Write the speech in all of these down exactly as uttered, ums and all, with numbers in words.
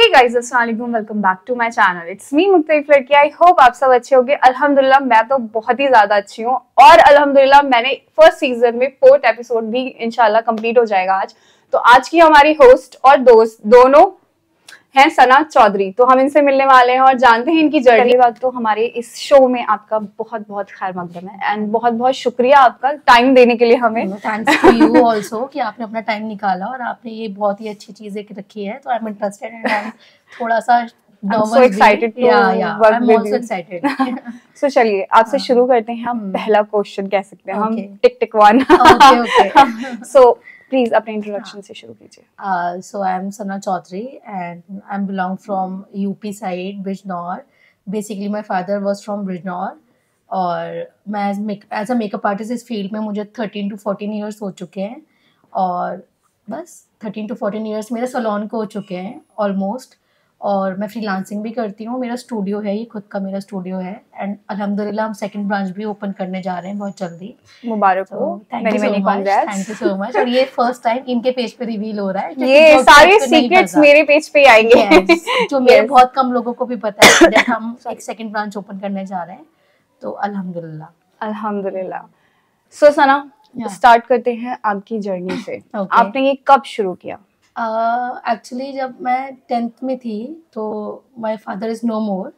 हे guys, अस्सलाम वालेकुम, welcome back to my channel. It's me मुक्तैफ लड़की। आई होप आप सब अच्छे होंगे। अल्हम्दुलिल्लाह मैं तो बहुत ही ज्यादा अच्छी हूँ और अल्हम्दुलिल्लाह मैंने फर्स्ट सीजन में फोर्थ एपिसोड भी इंशाल्लाह कंप्लीट हो जाएगा आज। तो आज की हमारी होस्ट और दोस्त दोनों हैं सना चौधरी। तो हम इनसे मिलने वाले हैं और जानते हैं इनकी जर्नी। बात तो हमारे इस शो में आपका बहुत बहुत खैर मकदम है एंड बहुत बहुत शुक्रिया आपका टाइम देने के लिए हमें। थैंक्स टू यू आल्सो कि आपने अपना टाइम निकाला और आपने ये बहुत ही अच्छी चीजें रखी है। तो I am interested and I am थोड़ा सा so excited to yeah, yeah, work I'm with also you. excited. So चलिए आपसे हाँ. शुरू करते हैं। हम हम्म. पहला क्वेश्चन कह सकते हैं Okay. हम tick tick one. Okay, okay. So please अपने इंट्रोडक्शन से शुरू कीजिए। Uh, so I am Sana Chaudhary and I belong from U P side, Bijnor. Basically my father was from Bijnor और मैं एज अ मेकअप आर्टिस्ट इस field में मुझे thirteen to fourteen years हो चुके हैं और बस थर्टीन टू फोर्टीन ईयर्स मेरे सलोन को हो चुके हैं ऑलमोस्ट। और मैं फ्रीलांसिंग भी करती हूँ। मेरा स्टूडियो है, ये खुद का मेरा स्टूडियो है एंड अल्हम्दुलिल्लाह हम सेकंड ब्रांच भी ओपन करने जा रहे हैं बहुत जल्दी। मुबारक हो। Thank you so much, thank you so much. और ये फर्स्ट टाइम इनके पेज पे रिवील हो रहा है। ये सारे सीक्रेट्स मेरे पेज पे आएंगे। yes, जो मेरे बहुत कम लोगों को भी पता है दैट हम एक सेकंड ब्रांच ओपन करने जा रहे हैं। तो अल्हम्दुलिल्लाह अल्हम्दुलिल्लाह। सो सना स्टार्ट करते हैं आपकी जर्नी से। आपने ये कब शुरू किया? एक्चुअली uh, जब मैं टेंथ में थी तो my father is no more.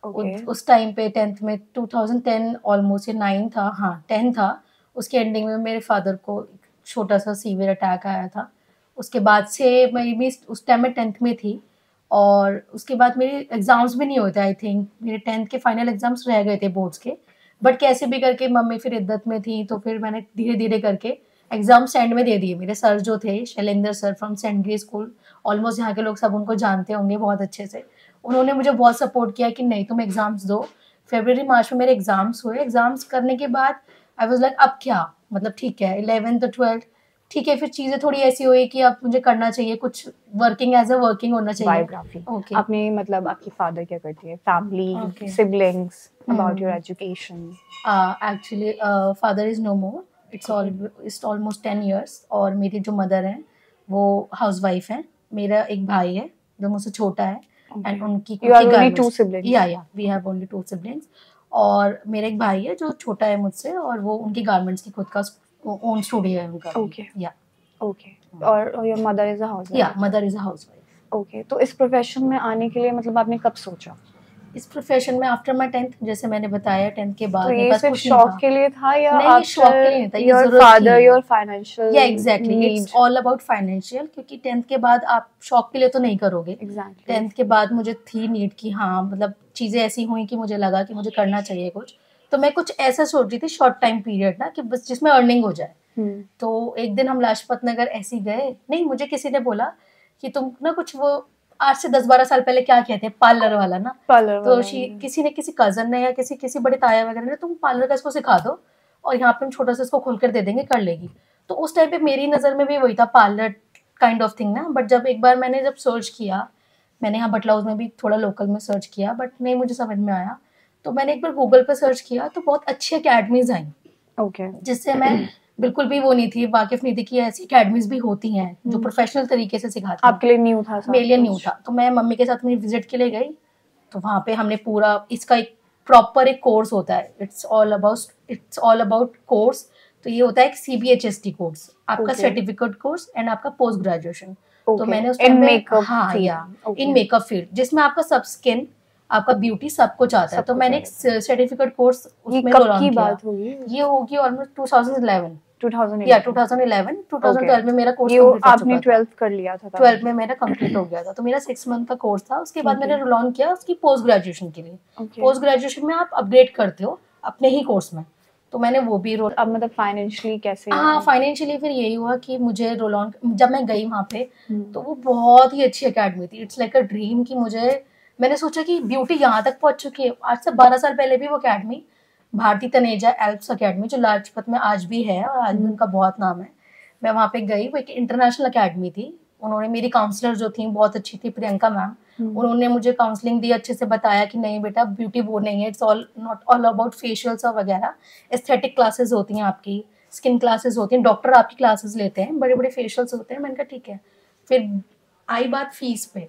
उस टाइम पे टेंथ में two thousand ten almost, nine था, हाँ टेन था। उसके एंडिंग में मेरे फादर को छोटा सा सीवियर अटैक आया था। उसके बाद से मैं भी उस टाइम में टेंथ में थी और उसके बाद मेरे एग्जाम्स भी नहीं होते। आई थिंक मेरे टेंथ के फाइनल एग्जाम्स रह गए थे बोर्ड्स के, बट कैसे भी करके मम्मी फिर इद्दत में थी तो फिर मैंने धीरे धीरे करके एग्जाम सेंड में दे दिए। मेरे सर जो थे Shailendra sir from saint grey school, almost यहाँ के लोग सब उनको जानते होंगे बहुत अच्छे से। उन्होंने मुझे बहुत सपोर्ट किया कि नहीं तुम एग्जाम्स दो। फरवरी मार्च में मेरे एग्जाम्स हुए। एग्जाम्स करने के बाद आई वाज लाइक अब क्या, मतलब ठीक है इलेवेंथ ट्वेल्थ ठीक है, फिर चीजें थोड़ी ऐसी हुई कि अब मुझे करना चाहिए कुछ, वर्किंग एज अ वर्किंग होना चाहिए। Biography okay. आपने मतलब आपकी फादर क्या करती है, family, siblings, about your education? Actually father is no more, it's all it's almost ten years. और मेरी जो मदर हैं वो हाउसवाइफ हैं। मेरा एक भाई है जो मुझसे छोटा है एंड उनकी yeah yeah we have only two siblings. और मेरा एक भाई है जो छोटा है मुझसे और वो उनकी गारमेंट्स की खुद का ओन स्टूडियो है उनका। Okay yeah okay. और your mother is a housewife? Yeah mother is a housewife. Okay. तो इस प्रोफेशन में आने के लिए मतलब आपने कब सोचा? इस प्रोफेशन में आफ्टर माय टेंथ, जैसे मैंने बताया टेंथ के बाद। तो ये सिर्फ शौक के लिए था या नहीं, शौक के लिए नहीं था, ये your father your financial? Yeah exactly, it's all about financial. क्योंकि टेंथ के बाद आप शौक के लिए तो नहीं करोगे। एग्जैक्टली। टेंथ के बाद मुझे थी नीड की, हाँ मतलब चीजें ऐसी हुई कि मुझे लगा कि मुझे करना चाहिए कुछ। तो मैं कुछ ऐसा सोच रही थी शॉर्ट टाइम पीरियड ना, कि बस जिसमें अर्निंग हो जाए। तो एक दिन हम लाजपत नगर ऐसे गए, नहीं मुझे किसी ने बोला कि तुम ना कुछ वो आज से दस बारह साल पहले क्या कहते हैं पार्लर वाला ना, पार्लर तो किसी ने किसी कजन ने या किसी किसी बड़े ताया वगैरह ने तुम पार्लर का इसको सिखा दो और यहाँ पे हम छोटा सा इसको खोल कर दे देंगे, कर लेगी। तो उस टाइम पे मेरी नज़र में भी वही था पार्लर काइंड ऑफ थिंग ना। बट जब एक बार मैंने जब सर्च किया, मैंने यहाँ बटला हाउस में भी थोड़ा लोकल में सर्च किया बट नहीं मुझे समझ में आया। तो मैंने एक बार गूगल पे सर्च किया तो बहुत अच्छी अकेडमीज आई। ओके। जिससे मैं बिल्कुल भी वो नहीं थी, वाकिफ नहीं थी कि ऐसी अकेडमीज भी होती हैं जो प्रोफेशनल तरीके से सिखाती हैं। आपके लिए न्यू था? मेरे लिए न्यू था। तो मैं मम्मी के साथ मेरी विजिट के लिए गई तो वहाँ पे हमने पूरा इसका एक प्रॉपर एक कोर्स होता है। It's all about it's all about course. तो ये होता है एक C B H S T course, आपका सर्टिफिकेट कोर्स एंड आपका पोस्ट ग्रेजुएशन। तो मैंने उस टाइम में हाँ या इन मेकअप फील्ड, जिसमें आपका सब स्किन, आपका ब्यूटी सब कुछ आता है। तो मैंने एक सर्टिफिकेट कोर्स उसमें रोल ऑन किया। ये होगी ऑलमोस्ट टू थाउजेंड इलेवन या two thousand eleven two thousand twelve में मेरा कोर्स कंप्लीट हो आपने ट्वेल्थ कर लिया था? ट्वेल्थ में मेरा कंप्लीट हो गया था। तो मेरा सिक्स मंथ का कोर्स था। उसके बाद मैंने रोल ऑन किया उसकी पोस्ट ग्रेजुएशन के लिए। पोस्ट ग्रेजुएशन में आप अपग्रेड करते हो अपने ही कोर्स में, तो मैंने वो भी रोल। अब मतलब फाइनेंशियली कैसे? हाँ फाइनेंशियली फिर यही हुआ कि मुझे रोल ऑन, जब मैं गई वहाँ पे तो वो बहुत ही अच्छी अकेडमी थी। इट्स लाइक अ ड्रीम कि मुझे, मैंने सोचा कि ब्यूटी यहाँ तक पहुँच चुकी है। आज से बारह साल पहले भी वो academy Bharti Taneja Alps academy जो लाजपत में आज भी है और आज भी उनका बहुत नाम है, मैं वहाँ पे गई। वो एक इंटरनेशनल अकेडमी थी। उन्होंने मेरी काउंसलर जो थी बहुत अच्छी थी, प्रियंका मैम, उन्होंने मुझे काउंसलिंग दी, अच्छे से बताया कि नहीं बेटा ब्यूटी वो नहीं है, it's all not all about facials और वगैरह। एस्थेटिक क्लासेस होती हैं आपकी, स्किन क्लासेस होती हैं, डॉक्टर आपकी क्लासेस लेते हैं, बड़े बड़े फेशियल्स होते हैं। मैंने कहा ठीक है। फिर आई बात फीस पे।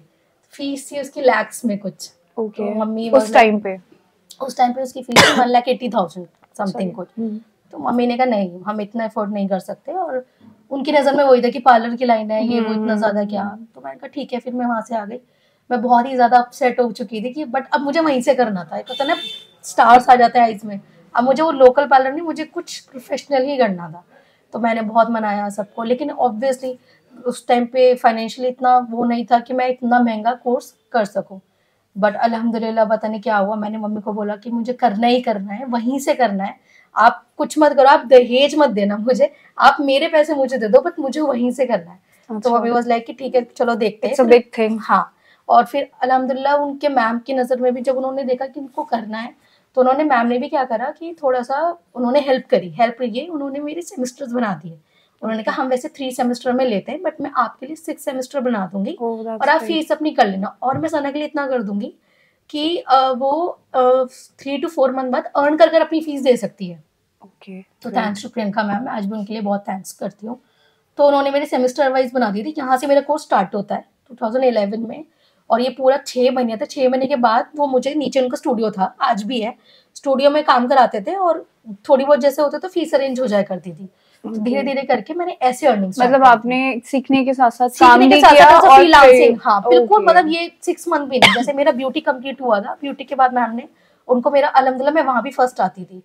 फीस थी उसकी लैक्स में कुछ। ओके तो मम्मी उस टाइम पे उस टाइम पे उसकी फीस थी one lakh eighty thousand something कुछ। तो मम्मी ने कहा नहीं हम इतना अफोर्ड नहीं कर सकते, और उनकी नज़र में वही था कि पार्लर की लाइन है ये वो, इतना ज़्यादा क्या। तो मैंने कहा ठीक है, फिर मैं वहाँ से आ गई। मैं बहुत ही ज़्यादा अपसेट हो चुकी थी कि बट अब मुझे वहीं से करना था। एक होता ना स्टार्स आ जाते हैं आइज में, अब मुझे वो लोकल पार्लर नहीं, मुझे कुछ प्रोफेशनल ही करना था। तो मैंने बहुत मनाया सबको, लेकिन ऑब्वियसली उस टाइम पे फाइनेंशियली इतना वो नहीं था कि मैं इतना महंगा कोर्स कर सकूं। बट अल्हम्दुलिल्लाह पता नहीं क्या हुआ, मैंने मम्मी को बोला कि मुझे करना ही करना है, वहीं से करना है, आप कुछ मत करो, आप दहेज मत देना मुझे, आप मेरे पैसे मुझे दे दो, बट मुझे वहीं से करना है। अच्छा। तो मम्मी वाज लाइक कि ठीक है चलो देखते हैं, इट्स अ बिग थिंग। हाँ, और फिर अल्हम्दुलिल्लाह उनके मैम की नज़र में भी जब उन्होंने देखा कि उनको करना है, तो उन्होंने मैम ने भी क्या करा कि थोड़ा सा उन्होंने हेल्प करी। हेल्प ये उन्होंने मेरे सेमेस्टर्स बना दिए। उन्होंने कहा हम वैसे थ्री सेमेस्टर में लेते हैं, बट मैं आपके लिए सिक्स सेमेस्टर बना दूंगी और आप फीस अपनी कर लेना, और मैं सना के लिए इतना कर दूंगी कि वो थ्री टू फोर मंथ बाद अर्न कर कर अपनी फीस दे सकती है। ओके, तो थैंक्स टू प्रियंका मैम, मैं आज भी उनके लिए बहुत थैंक्स करती हूँ। तो उन्होंने मेरे सेमेस्टर वाइज बना दी थी, यहाँ से मेरा कोर्स स्टार्ट होता है टू थाउजेंड इलेवन में, और ये पूरा छः महीने था। छः महीने के बाद वो मुझे, नीचे उनका स्टूडियो था, आज भी है, स्टूडियो में काम कराते थे, और थोड़ी बहुत जैसे होते तो फीस अरेंज हो जाया करती थी। धीरे धीरे करके मैंने ऐसे अर्निंग, मतलब आपने सीखने के साथ साथ काम भी किया और फ्रीलांसिंग। हाँ बिल्कुल, मतलब ये सिक्स मंथ भी नहीं, जैसे मेरा ब्यूटी कंप्लीट हुआ था, ब्यूटी के बाद मैम ने उनको मेरा अल्हम्दुलिल्लाह मैं वहाँ भी फर्स्ट आती थी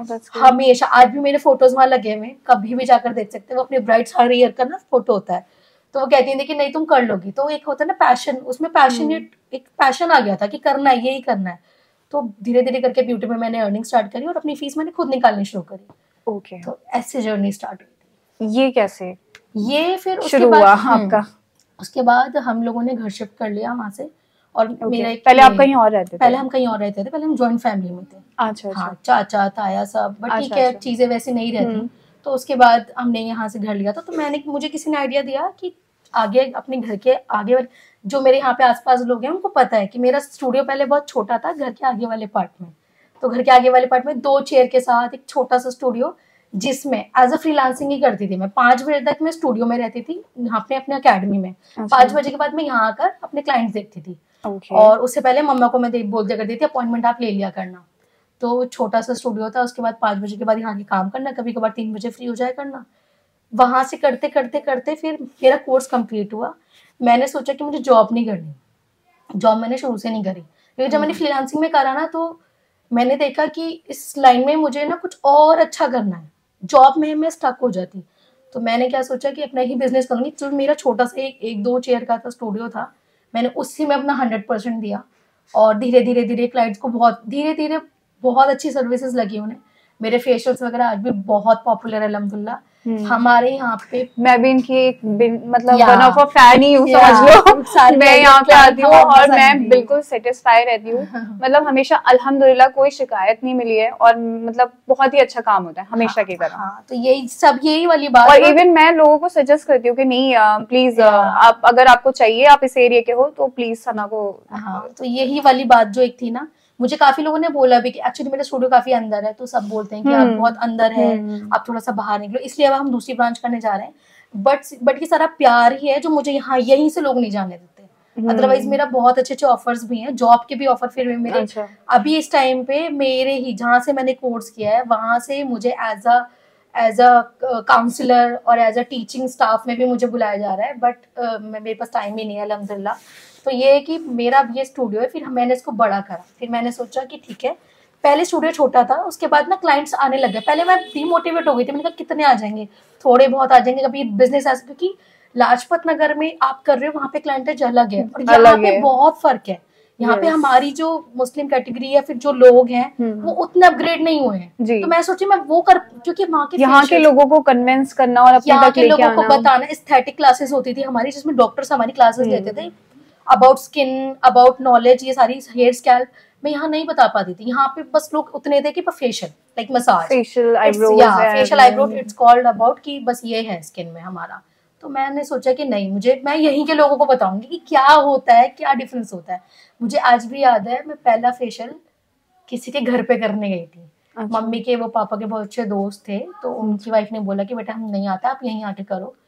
हमेशा। आज भी मेरे फोटोज वहाँ लगे हुए, कभी भी जाकर देख सकते हैं, वो अपने ब्राइड्स हर ईयर का ना फोटो होता है, तो वो कहती थी कि नहीं तुम कर लोगी। तो एक होता है ना पैशन, उसमें पैशनेट एक पैशन आ गया था कि करना है, यही करना है। तो धीरे धीरे करके ब्यूटी में मैंने अर्निंग स्टार्ट करी और अपनी फीस मैंने खुद निकालनी शुरू करी। Okay okay. तो ऐसे जर्नी स्टार्ट हुई थी। ये कैसे ये फिर शुरू हुआ आपका? उसके बाद हम लोगों ने घर शिफ्ट कर लिया वहाँ से, और okay. मेरा एक पहले आप कहीं और रहते थे? पहले हम कहीं और रहते थे, पहले हम जॉइंट फैमिली में थे। अच्छा, हाँ, अच्छा। चाचा ताया सब, बट ठीक है, चीजें वैसे नहीं रहती। तो उसके बाद हमने यहाँ से घर लिया था। तो मैंने मुझे किसी ने आइडिया दिया कि आगे अपने घर के आगे वाले जो मेरे यहाँ पे आसपास लोग हैं उनको पता है कि मेरा स्टूडियो पहले बहुत छोटा था घर के आगे वाले पार्ट में। तो घर के आगे वाले पार्ट में दो चेयर के साथ एक छोटा सा स्टूडियो, जिसमें एज अ फ्रीलांसिंग ही करती थी मैं। पांच बजे तक मैं स्टूडियो में रहती थी यहाँ पे अपने अकेडमी में। पांच बजे के बाद मैं यहाँ आकर अपने क्लाइंट्स देखती थी। okay. और उससे पहले मम्मा को मैं बोल दिया करती थी अपॉइंटमेंट आप ले लिया करना। तो छोटा सा स्टूडियो था, उसके बाद पांच बजे के बाद यहाँ के काम करना, कभी कभार तीन बजे फ्री हो जाया करना। वहां से करते करते करते फिर मेरा कोर्स कंप्लीट हुआ। मैंने सोचा कि मुझे जॉब नहीं करनी, जॉब मैंने शुरू से नहीं करी, क्योंकि जब मैंने फ्रीलांसिंग में करा ना तो मैंने देखा कि इस लाइन में मुझे ना कुछ और अच्छा करना है, जॉब में मैं स्टक हो जाती। तो मैंने क्या सोचा कि अपना ही बिजनेस करूंगी। तो मेरा छोटा सा एक, एक दो चेयर का था स्टूडियो था, मैंने उसी में अपना हंड्रेड परसेंट दिया, और धीरे धीरे धीरे क्लाइंट्स को बहुत धीरे धीरे बहुत अच्छी सर्विसेज लगी उन्हें। मेरे फेशियल्स वगैरह आज भी बहुत पॉपुलर है अल्हम्दुलिल्लाह। हमारे यहाँ पे मैं भी इनकी एक मतलब वन ऑफ अ फैन ही हूँ, समझ लो। मैं यहाँ पे आती हूँ और मैं बिल्कुल सेटिस्फाई रहती हूँ। मतलब हमेशा अल्हम्दुलिल्लाह कोई शिकायत नहीं मिली है, और मतलब बहुत ही अच्छा काम होता है हमेशा की तरह। हाँ, तो यही सब यही वाली बात। और इवन मैं लोगों को सजेस्ट करती हूँ कि नहीं प्लीज आप अगर आपको चाहिए, आप इस एरिया के हो तो प्लीज सना को। हाँ, तो यही वाली बात जो एक थी ना, मुझे काफी लोगों ने बोला भी कि एक्चुअली मेरा स्टूडियो काफी अंदर है, तो सब बोलते हैं कि आप बहुत अंदर है, आप थोड़ा सा बाहर निकलो, इसलिए अब हम दूसरी ब्रांच करने जा रहे हैं। बट बट ये सारा प्यार ही है जो मुझे यहाँ यहीं से लोग नहीं जाने देते। अदरवाइज मेरा बहुत अच्छे अच्छे ऑफर्स भी हैं, जॉब के भी ऑफर फिर मेरे। अच्छा। अभी इस टाइम पे मेरे ही जहाँ से मैंने कोर्स किया है वहां से मुझे as a as a counsellor और एज अ टीचिंग स्टाफ में भी मुझे बुलाया जा रहा है, बट uh, मेरे पास टाइम ही नहीं है अल्हम्दुलिल्लाह। तो ये है कि मेरा ये स्टूडियो है, फिर मैंने इसको बड़ा करा। फिर मैंने सोचा कि ठीक है, पहले स्टूडियो छोटा था, उसके बाद ना क्लाइंट्स आने लगे। पहले मैं डीमोटिवेट हो गई थी, मैंने कहा कितने आ जाएंगे, थोड़े बहुत आ जाएंगे, कभी बिजनेस ऐसा, क्योंकि लाजपत नगर में आप कर रहे हो वहाँ पे क्लाइंटेज अलग है और यहाँ पे बहुत फर्क है। यहाँ पे हमारी जो मुस्लिम कैटेगरी या फिर जो लोग हैं वो उतने अपग्रेड नहीं हुए हैं। तो मैं सोची मैं वो कर, क्योंकि वहाँ के यहाँ के लोगों को कन्विंस करना और अपने तक लेके आना, को बताना। एस्थेटिक क्लासेस होती थी हमारी, जिसमें डॉक्टर्स हमारी क्लासेस लेते थे अबाउट स्किन, अबाउट नॉलेज, ये सारी हेयर स्कैल्प मैं यहाँ नहीं बता पाती थी। यहाँ पे बस लोग उतने थे कि facial like massage, facial eyebrows, facial eyebrows it's called about कि बस ये है स्किन में हमारा। तो मैंने सोचा कि नहीं, मुझे मैं यहीं के लोगों को बताऊंगी कि क्या होता है, क्या डिफरेंस होता है। मुझे आज भी याद है, मैं पहला फेशियल किसी के घर पे करने गई थी। अच्छा। मम्मी के वो पापा के बहुत अच्छे दोस्त थे, तो उनकी वाइफ ने बोला कि बेटा हम नहीं आता, आप यहीं आके करो।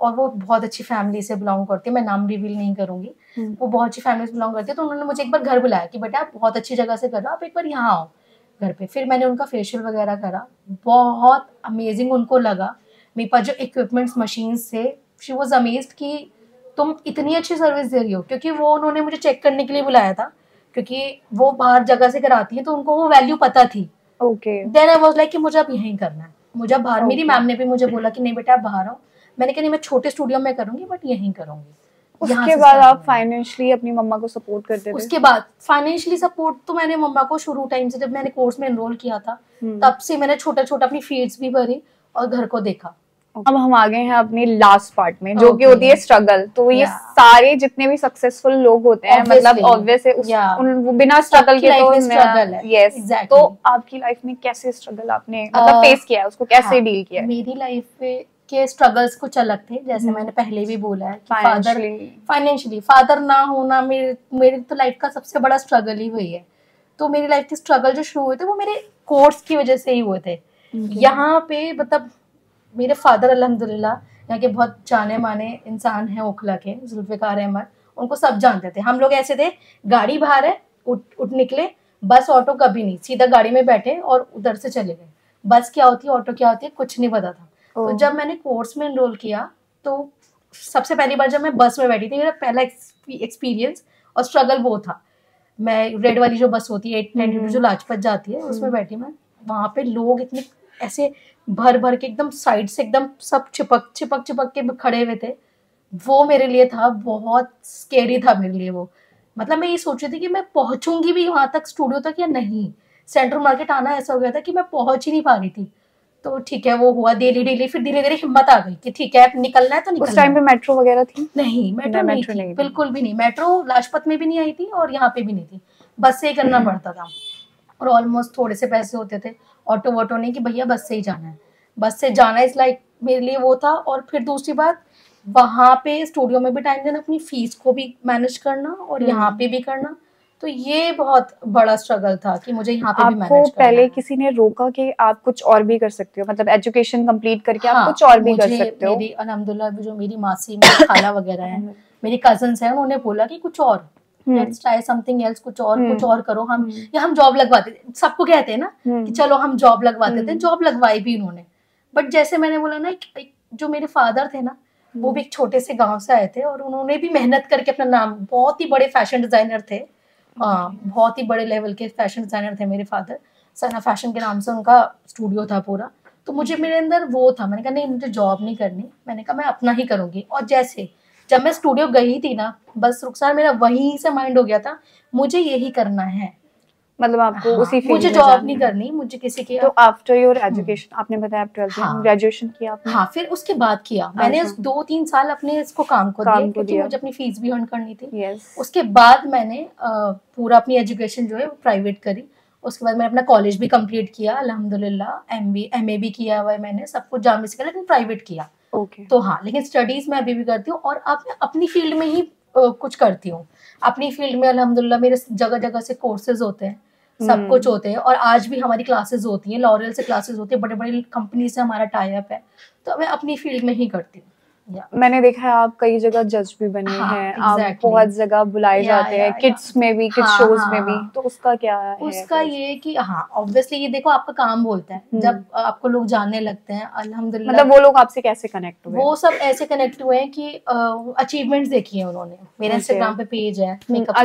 और वो बहुत अच्छी फैमिली से बिलोंग करती है, मैं नाम रिवील नहीं करूंगी, वो बहुत अच्छी फैमिली से बिलोंग करती है। तो उन्होंने मुझे एक बार घर बुलाया कि बेटा आप बहुत अच्छी जगह से कर रहे हो, आप एक बार यहाँ आओ घर पे। फिर मैंने उनका फेशियल वगैरह करा, बहुत अमेजिंग उनको लगा। मेरे पास जो इक्विपमेंट्स मशीन्स थे, शी वॉज अमेज्ड कि तुम इतनी अच्छी सर्विस दे रही हो, क्योंकि वो उन्होंने मुझे चेक करने के लिए बुलाया था, क्योंकि वो बाहर जगह से कराती है तो उनको वो वैल्यू पता थी। Okay then I was like कि मुझे अब यहीं करना है, मुझे अब बाहर, मेरी मैम ने भी मुझे बोला कि नहीं बेटा आप बाहर आओ। मैंने कहा नहीं मैं छोटे स्टूडियो में करूंगी बट यहीं करूंगी। उसके बाद आप फाइनेंशियली अपनी मम्मा को सपोर्ट करते थे? उसके बाद फाइनेंशियली सपोर्ट तो मैंने मम्मा को शुरू टाइम से, जब मैंने कोर्स में एनरोल किया था तब से मैंने छोटा छोटा अपनी फीस भी भरी और घर को देखा। अब हम आ गए हैं अपनी लास्ट पार्ट में, जो कि होती है स्ट्रगल। तो ये सारे जितने भी सक्सेसफुल लोग होते हैं, मतलब ऑब्वियस है उन बिना स्ट्रगल के तो स्ट्रगल है। यस, तो आपकी लाइफ में कैसे स्ट्रगल आपने मतलब फेस किया है, उसको कैसे डील किया है? मेरी लाइफ में के स्ट्रगल्स कुछ अलग थे, जैसे मैंने पहले भी बोला है, फादर फाइनेंशियली फादर ना होना मेरे मेरी तो लाइफ का सबसे बड़ा स्ट्रगल ही वही है। तो मेरी लाइफ के स्ट्रगल जो शुरू हुए थे वो मेरे कोर्स की वजह से ही हुए थे। यहाँ पे मतलब मेरे फादर अल्हम्दुलिल्लाह यहाँ के बहुत जाने माने इंसान हैं, ओखला के जुल्फिकार अहमद, उनको सब जानते थे। हम लोग ऐसे थे, गाड़ी बाहर है, उठ उठ निकले, बस ऑटो कभी नहीं, सीधा गाड़ी में बैठे और उधर से चले गए। बस क्या होती है, ऑटो क्या होती है, कुछ नहीं पता था। तो जब मैंने कोर्स में एनरोल किया तो सबसे पहली बार जब मैं बस में बैठी थी, मेरा पहला एक्सपीरियंस और स्ट्रगल वो था। मैं रेड वाली जो बस होती है एट नाइनटी टू जो लाजपत जाती है, उसमें बैठी मैं। वहाँ पे लोग इतने ऐसे भर भर के एकदम साइड से एकदम सब चिपक चिपक चिपक के खड़े हुए थे। वो मेरे लिए था बहुत स्केरी था मेरे लिए वो। मतलब मैं ये सोच रही थी कि मैं पहुंचूंगी भी वहां तक, स्टूडियो तक या नहीं। सेंट्रल मार्केट आना ऐसा हो गया था कि मैं पहुंच ही नहीं पा रही थी। तो ठीक है वो हुआ डेली डेली, फिर धीरे धीरे हिम्मत आ गई कि ठीक है अब निकलना है तो निकलना। उस टाइम पे मेट्रो वगैरह थी? नहीं, मेट्रो नहीं थी, बिल्कुल भी नहीं। मेट्रो लाजपत में भी नहीं आई थी और यहाँ पे भी नहीं थी, बस से ही करना पड़ता था। और ऑलमोस्ट थोड़े से पैसे होते थे, ऑटो वोटो नहीं कि भैया बस से ही जाना है, बस से जाना इज लाइक मेरे लिए वो था। और फिर दूसरी बात, वहाँ पे स्टूडियो में भी टाइम देना, अपनी फीस को भी मैनेज करना और यहाँ पे भी करना। तो ये बहुत बड़ा स्ट्रगल था कि मुझे यहाँ पे भी मैनेज करना। आपको पहले किसी ने रोका कि आप कुछ और भी कर सकते हो, मतलब एजुकेशन कंप्लीट करके हाँ, आप कुछ और भी कर सकते हो? मेरी अल्हम्दुलिल्लाह जो मेरी मासी, मेरी खाला वगैरह है, मेरी कजन्स हैं, उन्होंने बोला कि कुछ और लेट्स ट्राई समथिंग एल्स, कुछ और कुछ और करो। हम या हम जॉब लगवाते थे, सबको कहते हैं ना कि चलो हम जॉब लगवाते थे, जॉब लगवाई भी उन्होंने। बट जैसे मैंने बोला ना, जो मेरे फादर थे ना, वो भी एक छोटे से गांव से आए थे और उन्होंने भी मेहनत करके अपना नाम, बहुत ही बड़े फैशन डिजाइनर थे, हाँ बहुत ही बड़े लेवल के फैशन डिजाइनर थे मेरे फादर। सना फैशन के नाम से उनका स्टूडियो था पूरा। तो मुझे मेरे अंदर वो था, मैंने कहा नहीं मुझे जॉब नहीं करनी, मैंने कहा मैं अपना ही करूंगी। और जैसे जब मैं स्टूडियो गई थी ना, बस रुखसार मेरा वहीं से माइंड हो गया था मुझे यही करना है, मतलब आपको हाँ, उसी फील्ड मुझे जॉब नहीं करनी, मुझे किसी के। तो आफ्टर योर एजुकेशन आपने बताया आप ट्वेल्थ में ग्रेजुएशन किया आपने? हाँ, फिर उसके बाद किया मैंने दो तीन साल अपने इसको काम को दिया क्योंकि मुझे अपनी फीस भी अर्न करनी थी। yes. उसके बाद मैंने पूरा अपनी एजुकेशन जो है प्राइवेट करी। उसके बाद मैंने अपना कॉलेज भी कंप्लीट किया अल्हम्दुलिल्लाह, एम बी एम ए भी किया हुआ है मैंने, सब कुछ जामे से किया, लेकिन प्राइवेट किया। okay. तो हाँ, लेकिन स्टडीज मैं अभी भी करती हूँ और अब मैं अपनी फील्ड में ही कुछ करती हूँ। अपनी फील्ड में अल्हम्दुलिल्लाह मेरे जगह जगह से कोर्सेज होते हैं, सब कुछ होते हैं और आज भी हमारी क्लासेस होती हैं, लॉरियल से क्लासेस होती है, बड़े बड़े कंपनी से हमारा टाई अप है। तो मैं अपनी फील्ड में ही करती हूँ। मैंने देखा है आप कई जगह जज भी बने हाँ, हैं, exactly. आप बहुत जगह बुलाए जाते हैं, किड्स में भी, किड्स शोज हाँ, में भी। तो उसका क्या है? उसका ये कि हाँ ऑब्वियसली ये देखो आपका काम बोलता है, जब आपको लोग जानने लगते हैं अल्हम्दुलिल्लाह। मतलब वो लोग आपसे कैसे कनेक्ट हुए? वो सब ऐसे कनेक्ट हुए हैं कि अचीवमेंट्स देखी है उन्होंने। मेरे इंस्टाग्राम पे पेज है makeup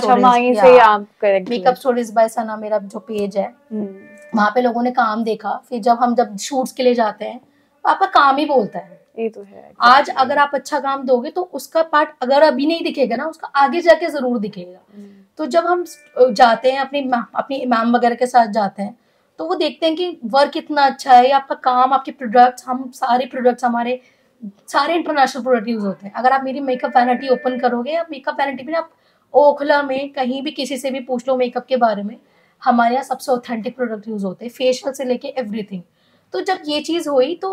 stories, makeup stories by Sana मेरा जो पेज है, वहाँ पे लोगों ने काम देखा। फिर जब हम जब शूट्स के लिए जाते हैं तो आपका काम ही बोलता है। ये तो है। आज अगर आप अच्छा काम दोगे तो उसका पार्ट अगर अभी नहीं दिखेगा ना, उसका आगे जाके जरूर दिखेगा। तो जब हम जाते हैं अपनी अपनी मैम वगैरह के साथ जाते हैं तो वो देखते हैं कि वर्क इतना अच्छा है, आपका काम, आपके प्रोडक्ट्स, हम सारे प्रोडक्ट्स हमारे सारे इंटरनेशनल प्रोडक्ट यूज होते हैं। अगर आप मेरी मेकअप वैनिटी ओपन करोगे, आप मेकअप वैनिटी में आप ओखला में कहीं भी किसी से भी पूछ लो मेकअप के बारे में, हमारे यहाँ सबसे ऑथेंटिक प्रोडक्ट यूज होते हैं, फेशियल से लेके एवरीथिंग। तो जब ये चीज हुई तो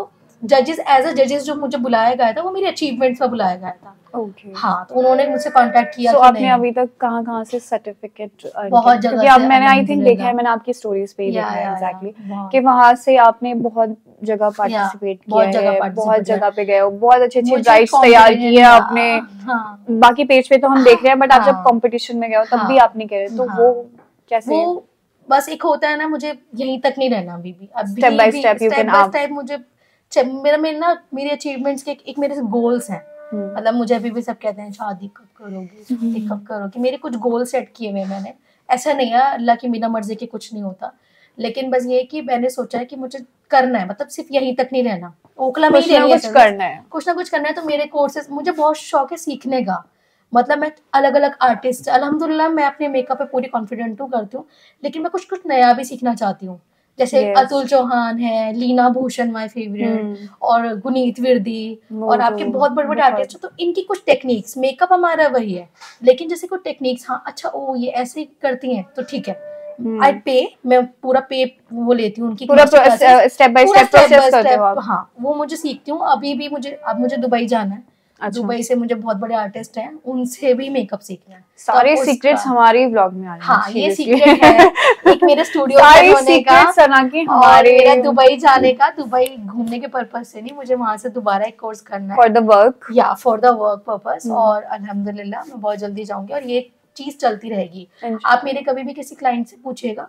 जजेस एज अ जजेस जो मुझे बुलाया गया था वो मेरी अचीवमेंट्स पर बुलाया गया था। Okay okay. हाँ, तो उन्होंने मुझसे कांटेक्ट किया। so, आपने अभी तक कहाँ कहाँ से सर्टिफिकेट बहुत जगह से, अब मैंने आई थिंक देखा है, मैंने आपकी स्टोरीज पे देखा है एग्जैक्टली कि वहाँ से आपने बहुत जगह पार्टिसिपेट किया है, बहुत जगह पे गए हो, बहुत अच्छी अच्छी ब्राइड्स तैयार की है आपने। बाकी पेज पे तो हम देख रहे हैं, बट आप जब कंपटीशन में गए हो तब भी आपने करे, तो वो कैसे? वो बस एक होता है ना, मुझे यहीं तक नहीं रहना अभी भी, अभी step by step you can by step मुझे मेरा मेरे ना मेरी अचीवमेंट्स के एक मेरे गोल्स हैं। मतलब मुझे अभी भी सब कहते हैं शादी कब करोगी, शादी कब करोगी, मेरे कुछ गोल सेट किए हुए मैंने। ऐसा नहीं है अल्लाह की बिना मर्जी के कुछ नहीं होता, लेकिन बस ये कि मैंने सोचा है कि मुझे करना है, मतलब सिर्फ यहीं तक नहीं रहना, ओखला में ही कुछ करना है, कुछ ना कुछ करना है। तो मेरे कोर्सेज, मुझे बहुत शौक है सीखने का। मतलब मैं अलग अलग आर्टिस्ट, अल्हम्दुलिल्लाह मैं अपने मेकअप पे पूरी कॉन्फिडेंट हूँ, करती हूँ, लेकिन मैं कुछ कुछ नया भी सीखना चाहती हूँ। जैसे yes. अतुल चौहान है, Leena Bhushan my favourite, hmm. और गुनीत विर्दी और आपके बहुत बड़े बड़े आर्टिस्ट। तो इनकी कुछ टेक्निक्स, मेकअप हमारा वही है, लेकिन जैसे कुछ टेक्निक्स, हाँ अच्छा ओ ये ऐसे करती हैं तो ठीक है, आई पे, मैं पूरा पे वो लेती हूँ उनकी, पूरा स्टेप बाय स्टेप प्रोसेस करते हो आप। हाँ, वो मुझे सीखती हूँ। अभी भी मुझे, अब मुझे दुबई जाना है। अच्छा। दुबई से मुझे बहुत बड़े आर्टिस्ट हैं, उनसे भी मेकअप सीखना है। सारे सीक्रेट्स हमारे व्लॉग में आ रहे हैं। हाँ, ये सीक्रेट है एक मेरे स्टूडियो में होने का, सना की हमारे मेरा दुबई जाने का। दुबई घूमने के पर्पस से नहीं, मुझे वहां से दोबारा एक कोर्स करना है फॉर द वर्क, या फॉर द वर्क पर्पस। और अल्हम्दुलिल्लाह मैं बहुत जल्दी जाऊंगी और ये चीज चलती रहेगी। आप मेरे कभी भी किसी क्लाइंट से पूछिएगा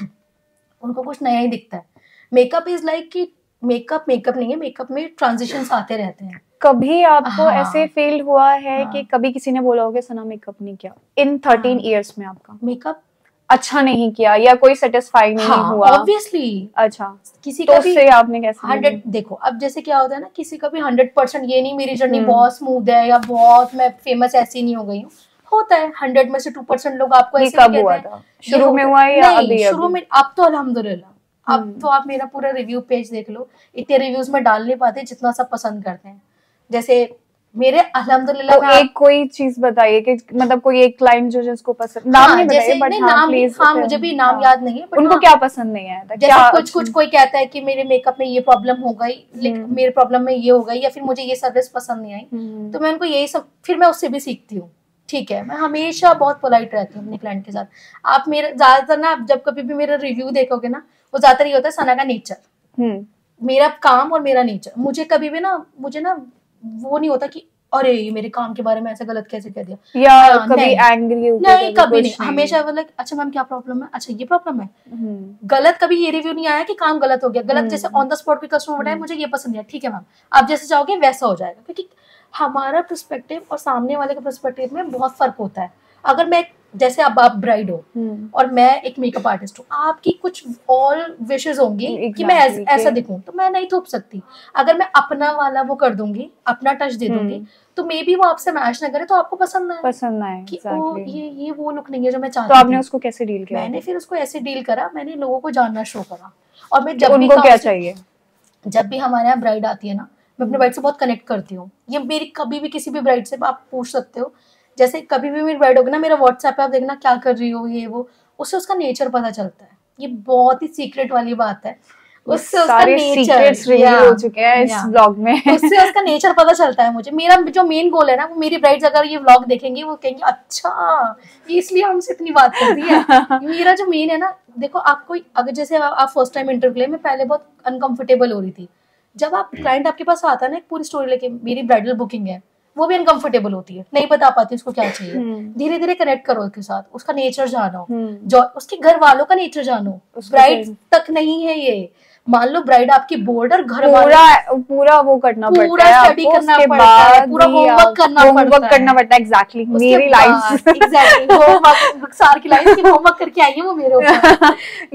उनको कुछ नया ही दिखता है। मेकअप इज लाइक कि मेकअप मेकअप नहीं है, मेकअप में ट्रांजिशंस आते रहते हैं। कभी आपको हाँ, ऐसे फील हुआ है हाँ, कि कभी किसी ने बोला हो कि सना मेकअप नहीं किया इन थर्टीन इयर्स में, आपका मेकअप अच्छा नहीं किया या कोई सेटिस्फाई नहीं हाँ, हुआ? ऑब्वियसली। अच्छा, किसी तो का भी से आपने कैसे हंड्रेड, देखो अब जैसे क्या होता है ना, किसी का भी हंड्रेड परसेंट ये नहीं मेरी जर्नी बहुत स्मूथ है या बहुत मैं फेमस ऐसी नहीं हो गई हूँ, होता है हंड्रेड में से टू परसेंट लोग आपको ऐसे कब हुआ था? शुरू में हुआ या अभी? शुरू में। अब तो अल्हम्दुलिल्लाह, अब तो आप मेरा पूरा रिव्यू पेज देख लो, इतने रिव्यूज में डाल नहीं पाते जितना सब पसंद करते हैं। जैसे मेरे अल्हम्दुलिल्लाह तो एक कोई चीज बताइए कि मतलब कोई एक क्लाइंट जो जिसको पसंद, नाम हाँ, नहीं बताइए बट हाँ, नाम प्लीज। हाँ, मुझे भी नाम हाँ, याद नहीं है, उनको हाँ, क्या पसंद नहीं आया था? जैसे क्या कुछ कुछ कोई कहता है कि मेरे मेकअप में ये प्रॉब्लम हो गई, लेकिन मेरे प्रॉब्लम में ये हो गई, या फिर मुझे ये सर्विस पसंद नहीं आई, तो मैं उनको यही सब, फिर मैं उससे भी सीखती हूँ। ठीक है, मैं हमेशा बहुत पोलाइट रहती हूँ अपने क्लाइंट के साथ। आप मेरे ज्यादातर ना, जब कभी भी मेरा रिव्यू देखोगे ना, वो ज्यादातर ये होता है सना का नेचर, मेरा काम और मेरा नेचर। मुझे कभी भी ना, मुझे ना वो नहीं होता कि अरे ये मेरे काम के बारे में ऐसा गलत कैसे कह दिया, या आ, कभी एंग्री नहीं, नहीं कभी नहीं, हमेशा मतलब अच्छा मैम क्या प्रॉब्लम है, अच्छा ये प्रॉब्लम है। गलत कभी ये रिव्यू नहीं आया कि काम गलत हो गया, गलत जैसे ऑन द स्पॉट कोई कस्टमर बताए मुझे ये पसंद नहीं है, ठीक है मैम आप जैसे चाहोगे वैसा हो जाएगा, क्योंकि हमारा पर्सपेक्टिव और सामने वाले का पर्सपेक्टिव में बहुत फर्क होता है। अगर मैं, जैसे अब आप ब्राइड हो और मैं एक मेकअप आर्टिस्ट हूँ, आपकी कुछ और विशेस होंगी exactly, कि मैं ऐस, ऐसा दिखूं, तो मैं नहीं थोप सकती। अगर मैं अपना वाला वो कर दूंगी, अपना टच दे दूंगी, तो मे बी वो आपसे मैच ना करे, तो आपको पसंद ना आए, पसंद ना आए कि exactly. ओ ये ये वो लुक नहीं है जो मैं चाहती थी। तो आपने उसको कैसे डील किया? मैंने फिर उसको ऐसे डील करा, मैंने लोगों को जानना शुरू करा। और मैं जब उनको क्या चाहिए, जब भी हमारे यहाँ ब्राइड आती है ना, मैं अपने ब्राइड से बहुत कनेक्ट करती हूँ। ये मेरी कभी भी किसी भी ब्राइड से आप पूछ सकते हो, जैसे कभी भी मेरी ब्राइड होगी ना, मेरा व्हाट्सएप पे आप देखना क्या कर रही हो ये वो, उससे उसका नेचर पता चलता है। ये बहुत ही सीक्रेट वाली बात है, उससे उसका नेचर हो चुके हैं इस व्लॉग में उससे उसका नेचर पता चलता है मुझे। मेरा जो मेन गोल है ना, वो मेरी ब्राइड्स अगर ये व्लॉग देखेंगी वो कहेंगे अच्छा इसलिए हमसे इतनी बात करती है। मेरा जो मेन है ना, देखो आपको अगर जैसे आप फर्स्ट टाइम इंटरव्यू में पहले बहुत अनकंफर्टेबल हो रही थी, जब आप क्लाइंट आपके पास आता है ना एक पूरी स्टोरी लेके, मेरी ब्राइडल बुकिंग है, वो भी अनकंफर्टेबल होती है, नहीं बता पाती उसको क्या चाहिए। धीरे धीरे कनेक्ट करो उसके साथ, उसका नेचर जानो, जो उसके घर वालों का नेचर जानो। ब्राइड तक नहीं है ये, मान लो ब्राइड आपकी बोर्ड और घर पूरा पूरा वो करना पड़ता है, पूरा स्टडी करना पड़ता है, पूरा होमवर्क करना पड़ता है, होमवर्क करना पड़ता है। एग्जैक्टली मेरी लाइफ एग्जैक्टली होमवर्क सार की लाइफ की होमवर्क करके आई है वो मेरे ऊपर।